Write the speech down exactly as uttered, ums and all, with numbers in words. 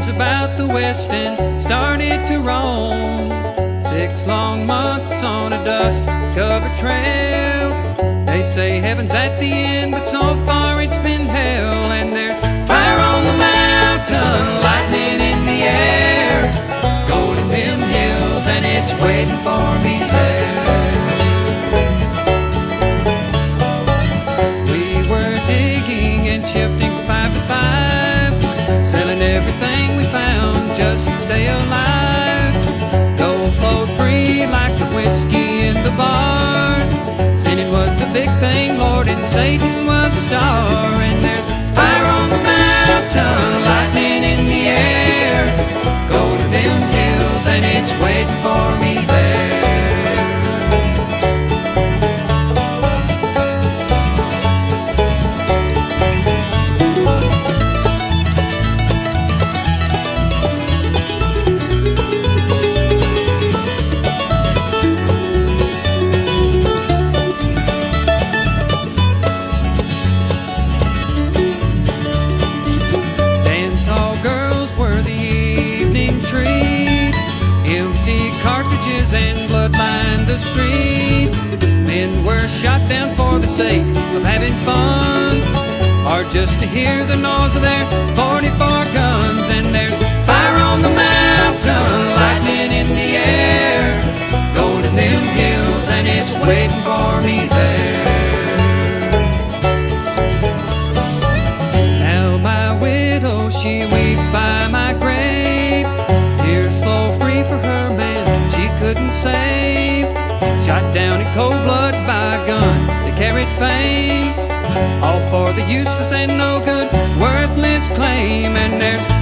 news about the West and started to roam. Six long months on a dust-covered trail. They say heaven's at the end, but so far it's been hell. And there's fire on the mountain, lightning in the air, gold in them hills, and it's waiting for me there. We were digging and shifting from five to five, selling everything we found just to stay alive. Gold flowed free like the whiskey in the bars. Sinning was the big thing, Lord, and Satan was a star. And there's fire on the mountain, lightning in the air, gold in them hills, and it's waiting for me there. And blood lined the streets. Men were shot down for the sake of having fun, or just to hear the noise of their forty-four guns. And there's fire on the mountain, lightning in the air, gold in them hills, and it's waiting for me there. Now my widow, she weeps by my grave. Tears flow free for her man she couldn't save. Shot down in cold blood by a gun that carried fame, all for the useless and no good, worthless claim. And there's